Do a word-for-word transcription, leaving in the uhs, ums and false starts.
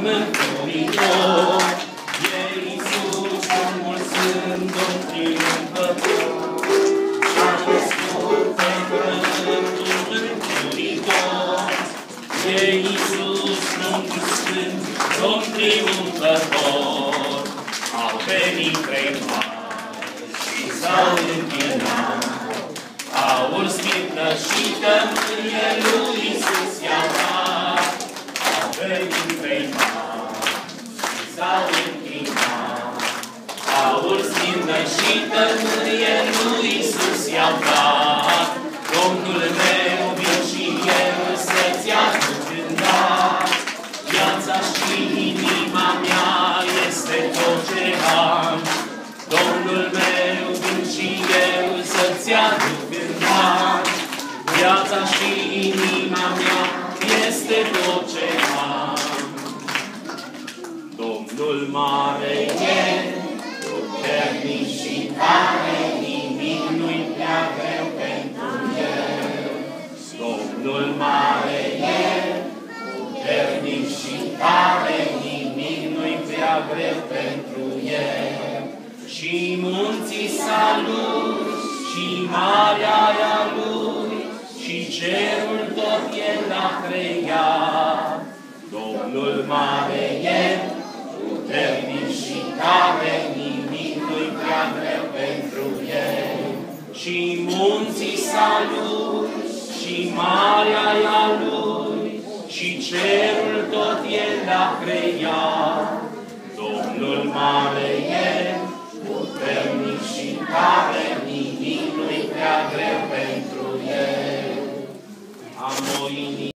Mântuitor, e Iisus, Domnul Sfânt, Domn triumfător, s-a născut pe Pământul Mântuitor, e Iisus, Domnul Sfânt, Domn triumfător, au venit trei mari și s-au închinat, aur, smirnă și tămâie lui Iisus i-au dat. Au venit trei mari și s-au închinat, aur, smirnă și tămâie lui Iisus i-au dat. Domnul meu, vin și eu să-ți aduc cântat, viața și inima mea este tot ce am. Domnul meu, vin și eu să-ți aduc cântat, viața și inima mea este tot ce am. Domnul mare e, puternic și tare, nimic nu-i prea greu pentru El. Domnul mare e, puternic și tare, nimic nu-i prea greu pentru El. Și munții salut, și marea ea Lui, și cerul tot El a creat. Domnul mare e, puternic și tare, nimic nu-i prea greu pentru El. Și munții salut, și marea ea Lui, și cerul tot El a creat. Domnul mare e, puternic și tare, nimic nu-i prea greu pentru